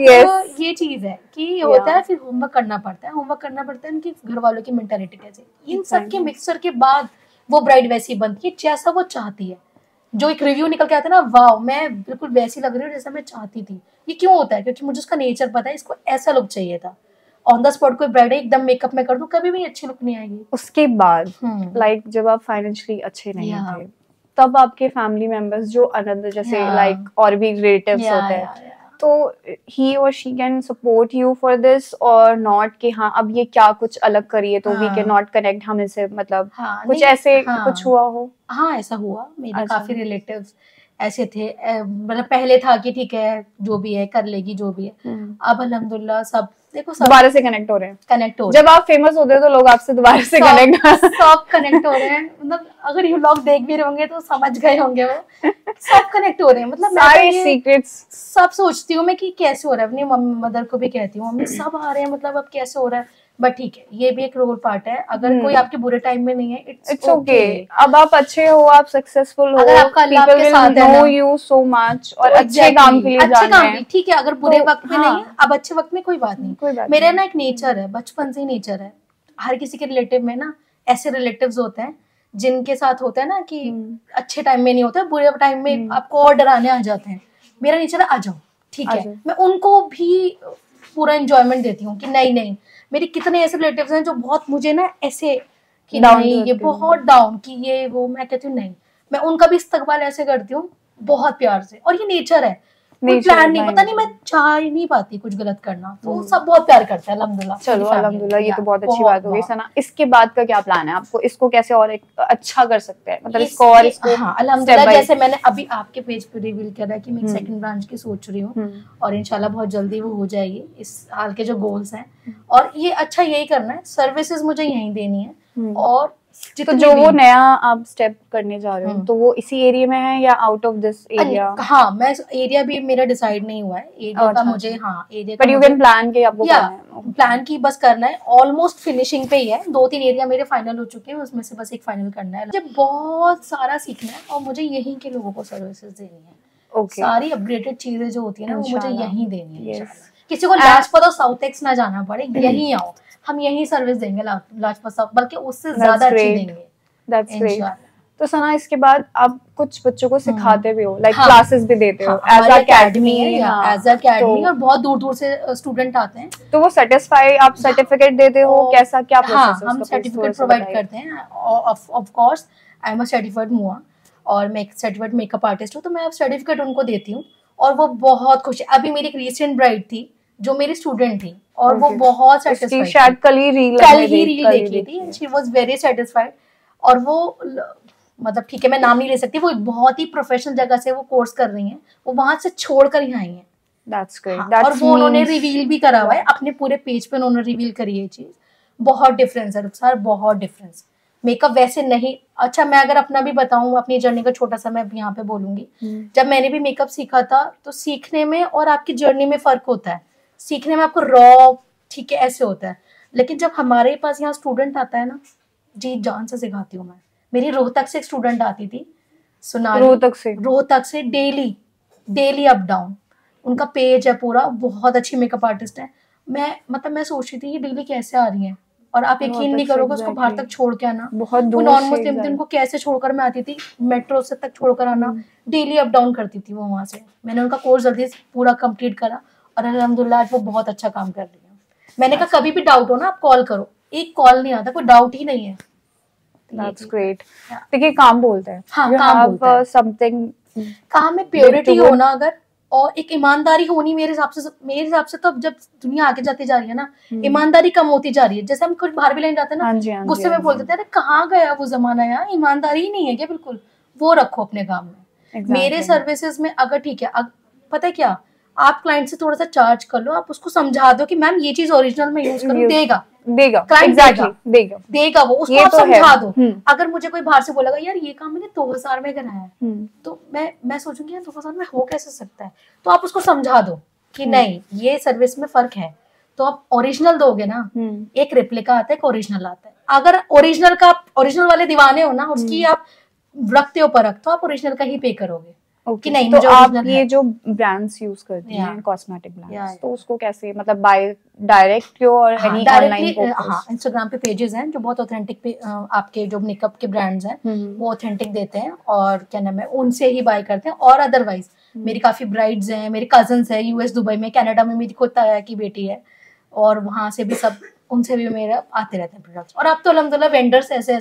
तो ये चीज है कि होता है, फिर होमवर्क करना पड़ता है, होमवर्क करना पड़ता है उनकी घर वालों की मेंटालिटी कैसे, इन सब के मिक्सचर के बाद वो ब्राइड वैसी बनती है जैसा वो चाहती है। जो एक रिव्यू निकल के आता है ना, वाव मैं बिल्कुल वैसी लग रही हूँ जैसा मैं चाहती थी। ये क्यों होता है? क्योंकि मुझे उसका नेचर पता है, इसको ऐसा लुक चाहिए था। ऑन द स्पॉट कोई ब्राइड एकदम मेकअप में कर दूं, कभी भी अच्छी लुक नहीं आएगी। उसके बाद लाइक like, जब आप फाइनेंशियली अच्छे नहीं थे, तब आपके फैमिली मेंबर्स जो अनदर जैसे लाइक और भी रिलेटिव्स होते हैं, तो he or she can support you for this or not कि हाँ अब ये क्या कुछ अलग करिए तो we हाँ, cannot connect हम इसे मतलब हाँ, कुछ नहीं, ऐसे हाँ, कुछ हुआ हो? हाँ ऐसा हुआ, मेरे अच्छा। काफी रिलेटिव्स ऐसे थे, अ, मतलब पहले था कि ठीक है जो भी है कर लेगी जो भी है, हम्म। अब अल्हम्दुलिल्लाह सब देखो सब दोबारा से कनेक्ट हो रहे हैं। कनेक्ट हो रहे जब आप फेमस होते हो तो लोग आपसे दोबारा से सब कनेक्ट सब कनेक्ट हो रहे हैं, मतलब अगर ये लोग देख भी रहे होंगे तो समझ गए होंगे, वो सब कनेक्ट हो रहे हैं, मतलब मैं तो सारे ये सीक्रेट्स सब सोचती हूँ मैं कि कैसे हो रहा है, अपनी मम्मी मदर को भी कहती हूँ मम्मी सब आ रहे हैं, मतलब अब कैसे हो रहा है, बट ठीक है ये भी एक रोल पार्ट है, अगर कोई आपके बुरे टाइम में नहीं है इट्स इट्स ओके। अब आप अच्छे हो, आप सक्सेसफुल हो, अगर आपका अल्लाह पीपल आपके विल साथ है नो ना, यू सो मच और तो अच्छे काम के लिए अच्छे जाना काम है। के लिए ठीक है, अगर बुरे तो, वक्त में हाँ, नहीं है, अब अच्छे वक्त में कोई बात नहीं, कोई बात मेरा नहीं। ना एक नेचर है, बचपन से ही नेचर है, हर किसी के रिलेटिव में ना ऐसे रिलेटिव्स होते हैं जिनके साथ होता है ना कि अच्छे टाइम में नहीं होता है, बुरे टाइम में आपको और डराने आ जाते हैं, मेरा नेचर है आ जाओ ठीक आ है, जाओ। मैं उनको भी पूरा एंजॉयमेंट देती हूँ कि नहीं नहीं, मेरे कितने ऐसे रिलेटिव्स हैं जो बहुत मुझे ना ऐसे कि Down नहीं to ये earth बहुत डाउन कि ये वो, मैं कहती हूँ नहीं, मैं उनका भी इस्तकबाल ऐसे करती हूँ बहुत प्यार से, और ये नेचर है, कोई Nature प्लान है, नहीं, नहीं पता नहीं nature। मैं चाह ही नहीं पाती कुछ गलत करना, तो सब बहुत प्यार करते हैं अल्हम्दुलिल्लाह। चलो मेरी family अल्हम्दुलिल्लाह, ये में, तो या, बहुत अच्छी बहुत, बात हो गई बहुत। सना। इसके बाद का क्या प्लान है आपको? इसको कैसे और एक अच्छा कर सकते हैं, मतलब इस- इसको और ये- इसको हाँ step अल्हम्दुलिल्लाह, by- जैसे मैंने अभी आपके पेज पे रिवील करा है कि मैं एक हम्म। सेकंड ब्रांच की सोच रही हूँ, हम्म। और इंशाल्लाह बहुत जल्दी वो हो जाएगी, इस हाल के जो गोल्स हैं, और ये अच्छा यही करना है, सर्विसेज मुझे यहीं देनी है, हम्म। और तो जितनी जो वो भी- नया आप स्टेप करने जा रहे हो हम्म। तो वो इसी एरिया में है या आउट ऑफ दिस एरिया? हाँ मैं एरिया भी मेरा डिसाइड नहीं हुआ है एरिया का, अच्छा, मुझे अच्छा। हाँ area but you can plan के आपको या करना है। प्लान की बस करना है, ऑलमोस्ट फिनिशिंग पे ही है, दो तीन एरिया मेरे फाइनल हो चुके हैं, उसमें से बस एक फाइनल करना है, मुझे बहुत सारा सीखना है, और मुझे यहीं के लोगों को सर्विसेज देनी है, ओके। सारी अपग्रेडेड चीजें जो होती है ना वो मुझे इंशाल्लाह। यहीं देनी है Yes। इंशाल्लाह। किसी को लाजपत और साउथ एक्स ना जाना पड़े, यहीं आओ, हम यहीं सर्विस देंगे ला- लाजपत साउथ, बल्कि उससे That's ज्यादा अच्छी great। देंगे That's great। इंशाल्लाह। तो सना इसके बाद आप कुछ बच्चों को सिखाते भी हो, लाइक हाँ, क्लासेस भी देते हो हाँ, एज हमारी अकेडमी? academy है, एज अकेडमी, और बहुत दूर दूर से स्टूडेंट आते हैं, तो वो सेटिस्फाई, आप सर्टिफिकेट देते हो, और- कैसा क्या हाँ प्रोसेस है हम उसका? प्लीज थोड़ा सर्टिफिकेट सा प्रोवाइड बताइए। करते हैं, of course I am a certified MUA, और मैं एक सर्टिफाइड मेकअप आर्टिस्ट हूँ, तो मैं सर्टिफिकेट उनको देती हूँ, और वो बहुत खुश है। अभी मेरी एक रिसेंट ब्राइड थी जो मेरी स्टूडेंट थी, और वो Okay। बहुत उसकी सेटिस्फाइड शायद कल ही रील कल हमने ही देख- रील कल ही देखी देखी थी, है। शी वाज वेरी सेटिस्फाइड, और वो ल- मतलब ठीक है मैं नाम नहीं ले सकती, वो एक बहुत ही प्रोफेशनल जगह से वो कोर्स कर रही हैं, वो वहां से छोड़ कर यहाँ आई हैं। That's great। हाँ, That और वो उन्होंने means- रिवील भी करा हुआ है अपने पूरे पेज पे, उन्होंने रिवील करी है चीज, बहुत डिफरेंस है रुखसार, बहुत डिफरेंस। मेकअप वैसे नहीं, अच्छा मैं अगर अपना भी बताऊं अपनी जर्नी का छोटा सा, मैं अब यहाँ पे बोलूंगी, जब मैंने भी मेकअप सीखा था तो सीखने में और आपकी जर्नी में फर्क होता है, सीखने में आपको रॉ ठीक है ऐसे होता है, लेकिन जब हमारे पास यहाँ स्टूडेंट आता है ना, जी जान से सिखाती हूँ मैं। मेरी रोहतक से एक स्टूडेंट आती थी, सोनाली, रोहतक से? रोहतक से डेली डेली अप डाउन, उनका पेज है पूरा, बहुत अच्छी मेकअप आर्टिस्ट है। मैं मतलब मैं सोच रही थी ये डेली कैसे आ रही हैं, और आप यकीन रोहतक नहीं से करोगे उसको बाहर exactly। तक छोड़ के आना, बहुत वो दूर नॉन से मुस्लिम थी, exactly। उनको कैसे छोड़कर मैं आती थी, मेट्रो से तक छोड़कर आना, डेली अप डाउन करती थी वो वहां से। मैंने उनका कोर्स जल्दी से पूरा कंप्लीट करा, और अल्हम्दुलिल्लाह आज वो बहुत अच्छा काम कर रही है। मैंने कहा कभी भी डाउट हो ना आप कॉल करो, एक कॉल नहीं आता, कोई डाउट ही नहीं है। That's great। देखिए काम बोलते हैं, हाँ, You काम have, बोलते हैं। uh, something काम में प्योरिटी Good to हो ना अगर, और एक ईमानदारी होनी, मेरे हिसाब से मेरे हिसाब से तो अब जब दुनिया आगे जाती जा रही है ना, ईमानदारी कम होती जा रही है। जैसे हम कुछ बाहर भी लेने जाते हैं हाँ जी, हाँ ना, जी, गुस्से हाँ में जी। बोल देते हैं अरे कहाँ गया वो जमाना यार, ईमानदारी ही नहीं है क्या, बिल्कुल वो रखो अपने काम में। Exactly। मेरे सर्विसेज में अगर ठीक है, अग, पता है क्या, आप क्लाइंट से थोड़ा सा चार्ज कर लो, आप उसको समझा दो कि मैम ये चीज ओरिजिनल में यूज करूँ, Use- देगा देगा, Client एग्जैक्टली देगा। देगा। देगा वो, उसको ये आप तो है। समझा दो। हम्म। अगर मुझे कोई बाहर से बोलेगा यार ये काम मैंने दो हजार में कराया है, हम्म। तो मैं मैं सोचूंगी यार दो हजार में हो कैसे सकता है, तो आप उसको समझा दो कि नहीं ये सर्विस में फर्क है, तो आप ओरिजिनल दोगे ना, हम्म। एक रेप्लिका आता है, एक ओरिजिनल आता है। अगर ओरिजिनल का ओरिजिनल वाले दीवाने हो ना, उसकी आप रखते हो परख, तो आप ओरिजिनल का ही पे करोगे कि नहीं तो मुझे आप ओरिजिनल ये है। जो ब्रांड्स यूज करती Yeah। हैं, कॉस्मेटिक ब्रांड्स, Yeah, तो उसको कैसे, मतलब बाय डायरेक्ट क्यों और हाँ, एनी डायरेक्टली ऑनलाइन हाँ, इंस्टाग्राम पे पेजेस हैं जो बहुत ऑथेंटिक पे अ, आपके जो मेकअप के ब्रांड्स हैं वो ऑथेंटिक देते हैं, और क्या नाम है उनसे ही बाय करते हैं। और अदरवाइज मेरी काफी ब्राइड्स हैं, मेरे कजन्स हैं यूएस दुबई में, कनाडा में मेरी खुद ताया की बेटी है, और वहां से भी सब उनसे भी मेरा आते रहते हैं प्रोडक्ट्स। और अब तो अल्हम्दुलिल्लाह वेंडर्स ऐसे ऐसे हैं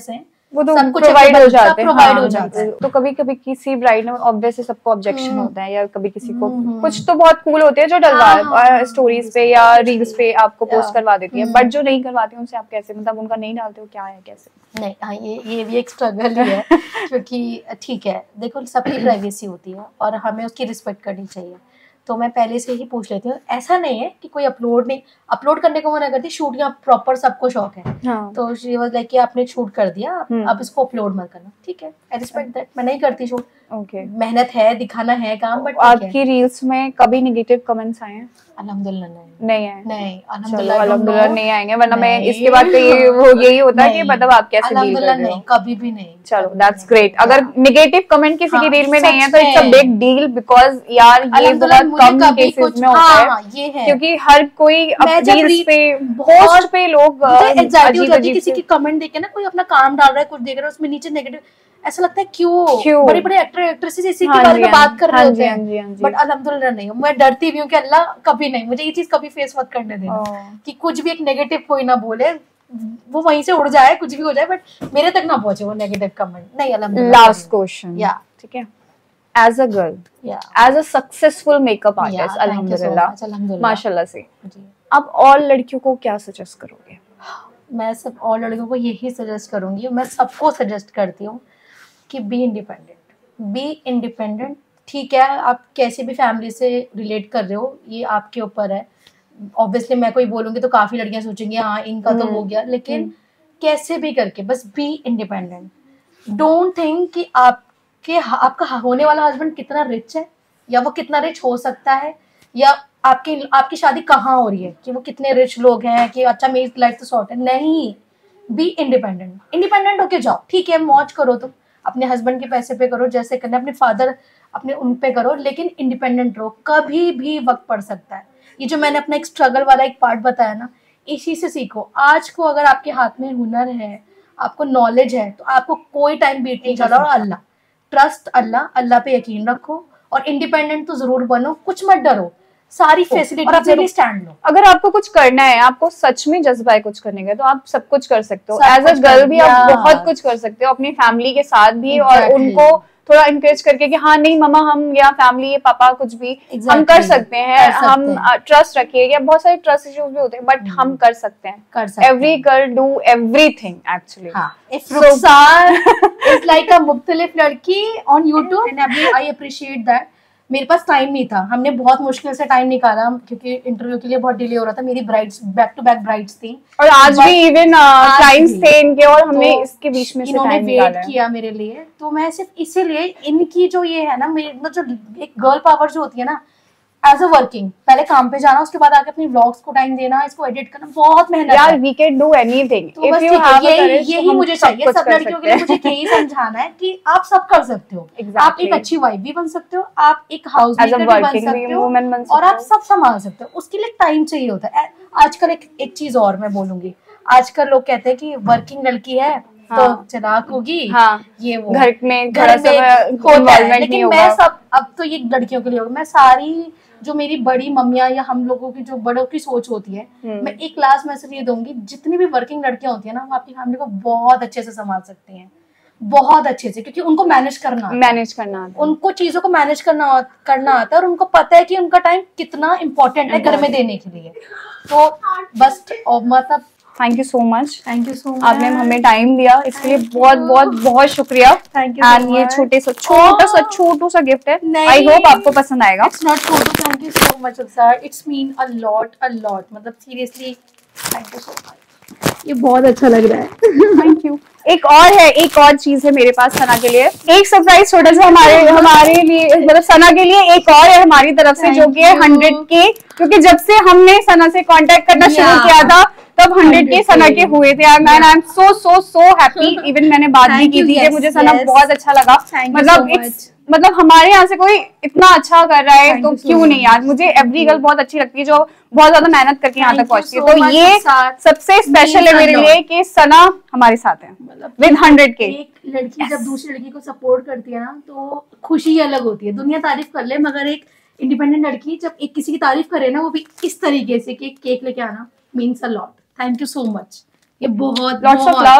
वो तो सब कुछ प्रोवाइड हो जाते हैं, प्रोवाइड हाँ, हो जाता है। तो कभी कभी किसी ब्राइड में ऑब्वियसली सबको ऑब्जेक्शन हम्म। होता है, या कभी किसी को हम्म। कुछ तो बहुत कूल होते हैं जो हाँ, डलवा हाँ, स्टोरीज पे या रील्स पे आपको पोस्ट करवा देती है, हम्म। बट जो नहीं करवाती उनसे आप कैसे, मतलब उनका नहीं डालते हो, क्या है कैसे? नहीं, हाँ, ये ये भी एक स्ट्रगल ही है क्योंकि ठीक है, देखो सबकी प्राइवेसी होती है और हमें उसकी रिस्पेक्ट करनी चाहिए। तो मैं पहले से ही पूछ लेती हूँ, ऐसा नहीं है कि कोई अपलोड नहीं, अपलोड करने को मना करती, शूट या प्रॉपर सबको शौक है। हाँ। तो शी वाज लाइक कि आपने शूट कर दिया, अब इसको अपलोड मत करना, ठीक है, आई रिस्पेक्ट दैट, मैं नहीं करती शूट। ओके, मेहनत है, दिखाना है काम, बट आपकी रील्स में कभी नेगेटिव कमेंट्स आए हैं? अल्हम्दुलिल्लाह नहीं नहीं है, नहीं चलो अल्हम्दुलिल्लाह अल्हम्दुलिल्लाह नहीं आएंगे, वरना मैं नहीं। इसके बाद तो ये वो यही होता है कि नहीं, मतलब आप कैसे डील अल्हम्दुलिल्लाह कर रहे नहीं, हो। कभी भी नहीं। चलो कभी दैट्स नहीं। ग्रेट। अगर नेगेटिव कमेंट किसी की हाँ, रील में नहीं है सच तो इट्स अ में। बिग डील, बिकॉज यार ये अल्हम्दुलिल्लाह बहुत मुझे कम कभी केसेस कुछ में होता हाँ, है, हाँ, ये है क्योंकि हर कोई मैं जब रील्स रील- पे बहुत- पोस्ट पे लोग मुझे एंजाइटी हो अजीब जाती है अजीब किसी से की कमेंट देख के ना, कोई अपना काम डाल रहा है, कुछ देख रहा है, उसमें नीचे नेगेटिव, ऐसा लगता है क्यों क्यों? बड़े बड़े एक्टर एक्ट्रेसेस इसी हाँ के बारे जी, में बात कर रहे हाँ होते जी, हाँ जी, हाँ हैं, जी। बट अल्हम्दुलिल्लाह नहीं, मैं डरती भी हूँ कि अल्लाह कभी नहीं, मुझे ये चीज कभी फेस मत करने देना ओह। कि कुछ भी एक नेगेटिव कोई ना बोले, वो वहीं से उड़ जाए, कुछ भी हो जाए, बट मेरे तक ना पहुंचे वो नेगेटिव कमेंट, नहीं अल्हम्दुलिल्लाह। लास्ट क्वेश्चन, या ठीक है, एज अ गर्ल, या एज अ सक्सेसफुल मेकअप या आर्टिस्ट, थैंक यू सो अल्हम्दुलिल्लाह मच, अल्हम्दुलिल्लाह माशाल्लाह से, जी। अब और लड़कियों को क्या सजेस्ट करोगे? मैं सब और लड़कियों को यही सजेस्ट करूंगी, मैं सबको सजेस्ट करती हूँ कि बी इंडिपेंडेंट, बी इंडिपेंडेंट। ठीक है, आप कैसे भी फैमिली से रिलेट कर रहे हो, ये आपके ऊपर है। ऑब्वियसली मैं कोई बोलूंगी तो काफी लड़कियां सोचेंगी हाँ इनका तो हो गया, लेकिन कैसे भी करके बस बी इंडिपेंडेंट। डोंट थिंक कि आपके आपका होने वाला हस्बैंड कितना रिच है, या वो कितना रिच हो सकता है, या आपकी आपकी शादी कहाँ हो रही है, कि वो कितने रिच लोग हैं, कि अच्छा मेरी लाइफ तो शॉर्ट है। नहीं, बी इंडिपेंडेंट, इंडिपेंडेंट होके जाओ, ठीक है मौज करो, तुम अपने हस्बैंड के पैसे पे करो, जैसे करना अपने फादर अपने उन पे करो, लेकिन इंडिपेंडेंट रहो, कभी भी वक्त पड़ सकता है। ये जो मैंने अपना एक स्ट्रगल वाला एक पार्ट बताया ना, इसी से सीखो। आज को अगर आपके हाथ में हुनर है, आपको नॉलेज है, तो आपको कोई टाइम बीट नहीं कर रहा। और अल्लाह, ट्रस्ट अल्लाह, अल्लाह पे यकीन रखो, और इंडिपेंडेंट तो जरूर बनो, कुछ मत डरो, सारी फैसिलिटी और अपने लिए स्टैंड लो। अगर आपको कुछ करना है, आपको सच में जज्बा है कुछ करने का, तो आप सब कुछ कर सकते हो। सब एज अ कुछ गर्ल कर- भी आप या। बहुत कुछ कर सकते हो अपनी फैमिली के साथ भी, और Exactly. उनको थोड़ा इनकरेज करके कि हाँ नहीं मम्मा हम, या फैमिली ये पापा कुछ भी Exactly. हम कर सकते हैं, कर सकते हम हैं। ट्रस्ट रखिए, या बहुत सारे ट्रस्ट इश्यूज भी होते हैं, बट हम कर सकते हैं, कर सकते एवरी हैं। Girl do everything actually. हाँ, if So- Rukhsar is like a मुख्तलिफ लड़की on YouTube, and अभी I appreciate that। मेरे पास टाइम नहीं था, हमने बहुत मुश्किल से टाइम निकाला, क्योंकि इंटरव्यू के लिए बहुत डिले हो रहा था, मेरी brides back to back brides थी, और आज भी इवन टाइम्स भी। थे इनके, और हमने तो इसके बीच में से इन्होंने टाइम वेट निकाला है। किया मेरे लिए, तो मैं सिर्फ इसीलिए इनकी जो ये है ना, मेरे जो एक गर्ल पावर जो होती है ना, एज अ वर्किंग, पहले काम पे जाना, उसके बाद आके अपनी व्लॉग्स को टाइम देना, इसको एडिट करना, बहुत मेहनत यार है। वी कैन डू एनीथिंग तो इफ बस यू ठीक है, हैव अ यही करेज, यही मुझे चाहिए सब लड़कियों के लिए, मुझे यही समझाना है कि आप सब कर सकते हो। Exactly. आप एक अच्छी वाइफ भी बन सकते हो, आप एक हाउस As a मेकर भी बन working सकते हो, woman बन और सकते आप सब संभाल सकते हो। उसके लिए टाइम चाहिए होता है। आजकल एक एक चीज और मैं बोलूंगी, आजकल लोग कहते हैं कि वर्किंग लड़की है तो हाँ। चलाक होगी, हाँ, ये वो घर में घर थोड़ा में सा होता है, इन्वॉल्वमेंट नहीं लेकिन होगा। मैं सब अब तो ये लड़कियों के लिए होगा। मैं सारी जो मेरी बड़ी मम्मियाँ या हम लोगों की जो बड़ों की सोच होती है, मैं एक लास्ट मैसेज ये दूंगी, जितनी भी वर्किंग लड़कियां होती है ना, वो आपकी फैमिली को बहुत अच्छे से संभाल सकती हैं, बहुत अच्छे से, क्योंकि उनको मैनेज करना आता है। मैनेज करना आता है। उनको चीजों को मैनेज करना करना आता है, और उनको पता है कि उनका टाइम कितना इम्पोर्टेंट है घर में देने के लिए। तो बस मतलब thank you so much, thank you so much, आपने हमें टाइम दिया, इसके लिए बहुत बहुत बहुत शुक्रिया। Thank you. एंड ये छोटे सा छोटा सा छोटू सा गिफ्ट है, आई होप आपको पसंद आएगा। इट्स नॉट छोटू, thank you so much sir, it's mean a lot a lot, मतलब seriously thank you so much, ये बहुत अच्छा लग रहा है। Thank you. एक और है, एक और चीज है मेरे पास सना के लिए, एक सरप्राइज छोटा सा हमारे हमारे लिए, मतलब सना के लिए एक और है हमारी तरफ से, जो कि है हंड्रेड के, क्योंकि जब से हमने सना से कांटेक्ट करना शुरू किया था तब हंड्रेड के सना के हुए थे। And I am so so so happy. Even मैंने बात भी की थी कि मुझे सना बहुत अच्छा लगा, मतलब इट्स मतलब हमारे यहाँ से कोई इतना अच्छा कर रहा है तो क्यों नहीं यार। मुझे एवरी गर्ल बहुत अच्छी लगती है जो बहुत ज्यादा मेहनत करके यहाँ तक पहुंचती है, तो ये सबसे स्पेशल है मेरे लिए कि सना हमारे साथ है विद हंड्रेड के। एक लड़की जब दूसरी लड़की को सपोर्ट करती है ना, तो खुशी अलग होती है। दुनिया तारीफ कर ले, मगर एक इंडिपेंडेंट लड़की जब एक किसी की तारीफ करे ना, वो भी इस तरीके से कि केक लेके आना, means a lot. Thank you so much, ये बहुत lots of love.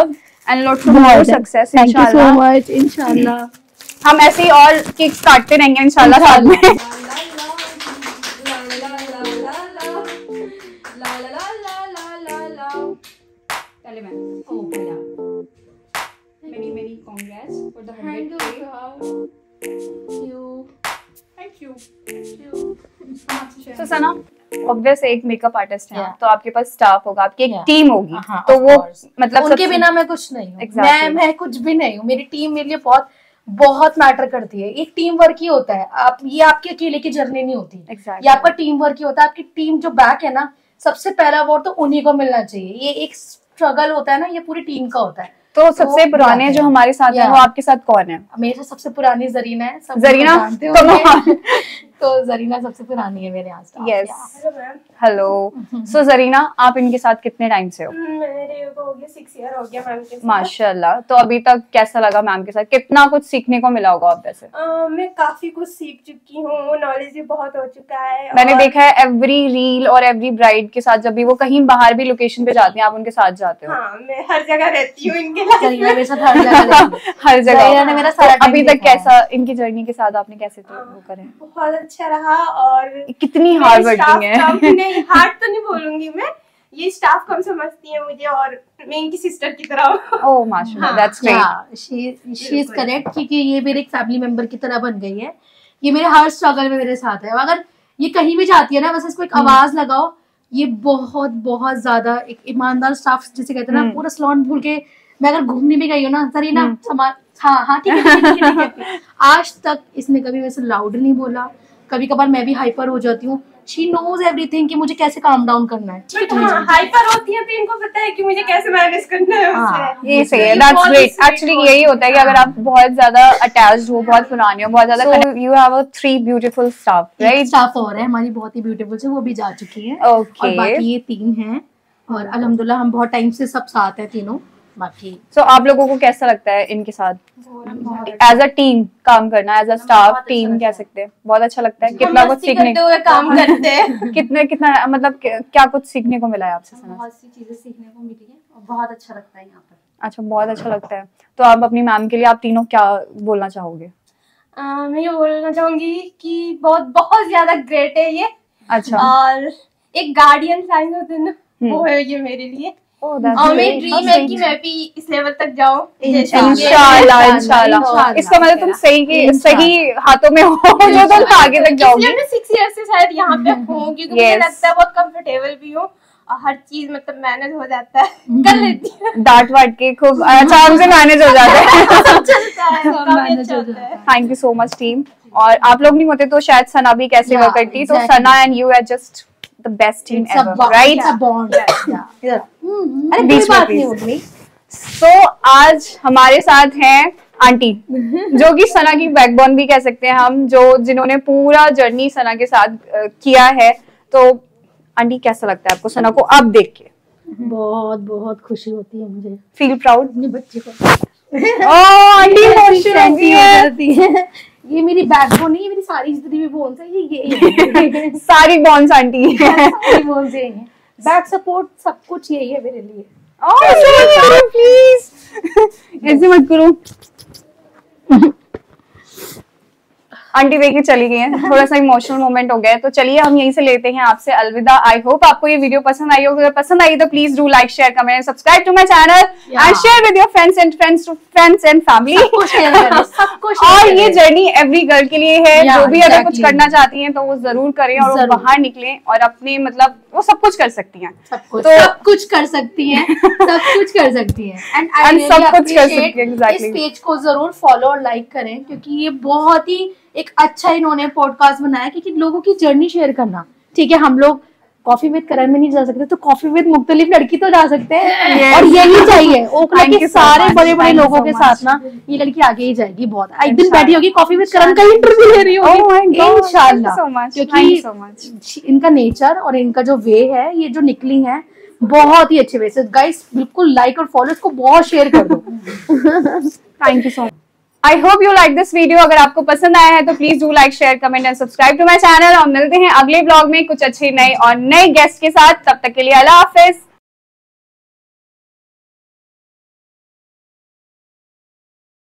And lots of more success इंशाल्लाह। Thank you so much. इंशाल्लाह हम ऐसे ही और केक्स काटते रहेंगे इंशाल्लाह साथ में। पहले मैं ओ पहला many many congrats for the hundred K. You thank you. So Sana obvious एक मेकअप आर्टिस्ट है, तो आपके पास स्टाफ होगा, आपकी एक टीम होगी, तो वो मतलब उनके बिना मैं कुछ नहीं हूँ। मैं मैं कुछ भी नहीं हूँ। मेरी टीम मेरे लिए बहुत बहुत मैटर करती है। एक टीम वर्क ही होता है। आप ये आपकी अकेले की जर्नी नहीं होती, ये आपका टीम वर्क ही होता है। आपकी टीम जो बैक है ना, सबसे पहला अवार्ड तो उन्हीं को मिलना चाहिए। ये एक स्ट्रगल होता है ना, ये पूरी टीम का होता है। तो सबसे पुराने जो हमारे साथ हैं वो आपके साथ कौन है? मेरे साथ सबसे पुरानी जरीना है। सब जरीना जानते हो तो जरीना सबसे पुरानी है मेरे यहाँ। Yes, hello. सो जरीना, आप इनके साथ कितने टाइम से हो? मेरे को हो गया सिक्स ईयर हो गया मैम के साथ। माशाल्लाह। तो अभी तक कैसा लगा मैम के साथ? कितना कुछ सीखने को मिला होगा आप वैसे? uh, मैं काफी कुछ सीख चुकी हूँ, नॉलेज भी बहुत हो चुका है। मैंने और... देखा है एवरी रील और एवरी ब्राइड के साथ जब भी वो कहीं बाहर भी लोकेशन पे जाती हैं आप उनके साथ जाते हो? हाँ, मैं हर जगह रहती हूँ इनके मेरे साथ हर जगह हर जगह ने मेरा सारा अभी तक कैसा इनकी जर्नी के साथ आपने कैसे तो वो करे? बहुत अच्छा रहा। और कितनी हार्ड वर्किंग है। नहीं, हार्ड तो नहीं बोलूंगी मैं, ये स्टाफ कम समझती है मुझे और मैं इनकी सिस्टर की तरह। ओह माशाल्लाह, that's great. She she is correct, क्योंकि ये मेरे एक फैमिली मेंबर की तरह बन गई है। ये मेरे हर स्ट्रगल में मेरे साथ है। अगर ये कहीं भी जाती है ना, बस इसको एक आवाज लगाओ, ये बहुत बहुत ज्यादा एक ईमानदार स्टाफ जिसे कहते हैं ना, पूरा सलोन भूल के मैं अगर घूमने भी गई हूँ ना, सर ना समा हाँ हाँ ठीक है ठीक है ठीक है। आज तक इसने कभी वैसे लाउड नहीं बोला। कभी कभार मैं भी हाइपर हो जाती हूँ। शी नोज एवरीथिंग कि मुझे कैसे काम डाउन करना है। ठीक है, हाइपर होती है तो इनको पता है कि मुझे कैसे मैनेज करना है उससे। ये सही है, दैट्स ग्रेट। एक्चुअली यही होता है कि अगर आप बहुत ज्यादा अटैच्ड हो, बहुत पुराने हो, बहुत ज्यादा, you have a three beautiful staff, right? Staff और है हमारी बहुत ही ब्यूटीफुल से, वो भी जा चुकी है। ओके, और बाकी ये तीन हैं और अल्हम्दुलिल्लाह हम बहुत टाइम से सब साथ हैं तीनों। बाकी सो so, आप लोगों को कैसा लगता है इनके साथ एज अ टीम काम करना, एज अ स्टाफ टीम कह सकते हैं? बहुत अच्छा लगता है। कितना कुछ सीखने हुए काम करते हैं। कितने कितना मतलब क्या कुछ सीखने को मिला है आपसे? बहुत सी चीजें सीखने को मिली है और बहुत अच्छा लगता है यहाँ पर। अच्छा, बहुत अच्छा लगता है। तो आप अपनी मैम के लिए आप तीनों क्या बोलना चाहोगे? uh, मैं ये बोलना चाहूंगी कि बहुत बहुत ज्यादा ग्रेट है ये। अच्छा। और एक गार्डियन साइन होते हैं ना, वो है ये मेरे लिए। और मेरी ड्रीम है कि मैं भी इस लेवल तक जाऊं। इंशाल्लाह इंशाल्लाह। इसका मतलब तुम सही के सही हाथों में हो जो तुम आगे तक जाओगी। मैं सिक्स ईयर से शायद यहाँ पे हूँ, क्योंकि मुझे लगता है बहुत कंफर्टेबल भी हूँ और हर चीज मतलब मैनेज हो जाता है, कर लेती हूँ। डांट वाट के खूब आराम से मैनेज हो जाता है। Thank you so much team. और आप लोग नहीं होते तो शायद सना भी कैसे वर्क करती। तो Sana and you are just the best team ever, right? It's a bond. Yeah. अरे बीच बात में नहीं होगी। So आज हमारे साथ हैं आंटी, जो कि सना की बैकबोन भी कह सकते हैं हम, जो जिन्होंने पूरा जर्नी सना के साथ किया है। तो आंटी कैसा लगता है आपको सना को अब देख के? बहुत बहुत खुशी होती है मुझे। फील प्राउड अपने बच्चे को। ओह आंटी होती है। ये मेरी बैकबोन नहीं है, मेरी सारी जितनी भी बोन्स है ये ये सारी बोन्स आंटी है। सारी बोन्स यही हैं। बैक सपोर्ट सब कुछ यही है मेरे लिए। ओह प्लीज ऐसे मत करो। आंटी देखिए चली गई हैं, थोड़ा सा इमोशनल मोमेंट हो गया है। तो चलिए हम यहीं से लेते हैं आपसे अलविदा। आई होप आपको ये वीडियो पसंद आई होगी। अगर पसंद आई तो please do like share comment subscribe to my channel and share with your friends and friends to friends and family. और ये जर्नी एवरी गर्ल के लिए है, जो भी अगर कुछ करना चाहती हैं तो वो जरूर करें और वो बाहर निकलें और अपने मतलब वो सब कुछ कर सकती हैं। तो सब कुछ कर सकती हैं, सब कुछ कर सकती हैं एंड सब कुछ कर सकती हैं। एग्जैक्टली। इस पेज को जरूर फॉलो और लाइक करें, क्योंकि ये बहुत ही एक अच्छा इन्होंने पॉडकास्ट बनाया, क्योंकि लोगों की जर्नी शेयर करना। ठीक है, हम लोग कॉफी विद करण में नहीं जा सकते, तो कॉफी विद मुख्तलिफ लड़की तो जा सकते हैं। yes. और यही चाहिए ओखला के सारे बड़े बड़े लोगों के साथ ना, ये लड़की आगे ही जाएगी। बहुत एक दिन बैठी होगी कॉफी विद करण का इंटरव्यू ले रही होगी इंशाल्लाह, क्योंकि इनका नेचर और इनका जो वे है, ये जो निकली है बहुत ही अच्छे वे से। गाइस बिल्कुल लाइक और फॉलो, इसको बहुत शेयर कर दो। Thank you so much. I hope you like this video. अगर आपको पसंद आया है तो please do like share comment and subscribe to my channel. और मिलते हैं अगले ब्लॉग में कुछ अच्छे नए और नए गेस्ट के साथ। तब तक के लिए अल्लाह हाफिज।